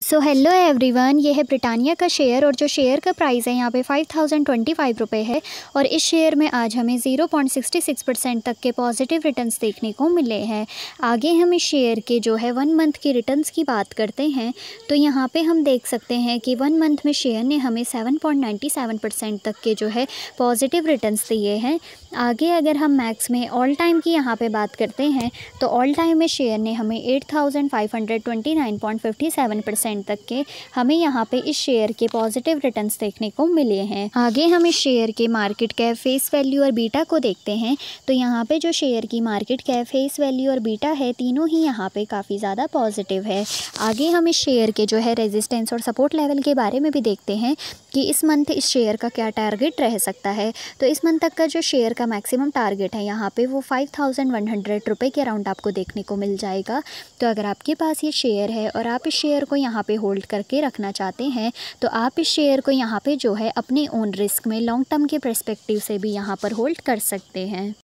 So hello everyone, ये है Britannia का शेयर और जो शेयर का प्राइस है यहाँ पे 5025 रुपये है। और इस शेयर में आज हमें 0.66% तक के पॉजिटिव रिटर्न्स देखने को मिले हैं। आगे हम इस शेयर के जो है 1 मंथ की रिटर्न्स की बात करते हैं तो यहाँ पे हम देख सकते हैं कि 1 मंथ में शेयर ने हमें 7.97% तक के जो है पॉजिटिव रिटर्न्स दिए हैं। आगे अगर हम मैक्स में ऑल टाइम की यहाँ पे बात करते हैं तो ऑल टाइम में शेयर ने हमें 8529.57% तक के हमें यहाँ पे इस शेयर के पॉजिटिव रिटर्न्स देखने को मिले हैं। आगे हम इस शेयर के मार्केट कैप, फेस वैल्यू और बीटा को देखते हैं तो यहाँ पे जो शेयर की मार्केट कैप, फेस वैल्यू और बीटा है, तीनों ही यहाँ पे काफ़ी ज़्यादा पॉजिटिव है। आगे हम इस शेयर के जो है रेजिस्टेंस और सपोर्ट लेवल के बारे में भी देखते हैं कि इस मंथ इस शेयर का क्या टारगेट रह सकता है। तो इस मंथ तक का जो शेयर का मैक्सिमम टारगेट है यहाँ पे वो 5100 रुपये के अराउंड आपको देखने को मिल जाएगा। तो अगर आपके पास ये शेयर है और आप इस शेयर को यहाँ पे होल्ड करके रखना चाहते हैं तो आप इस शेयर को यहाँ पे जो है अपने ओन रिस्क में लॉन्ग टर्म के पर्सपेक्टिव से भी यहाँ पर होल्ड कर सकते हैं।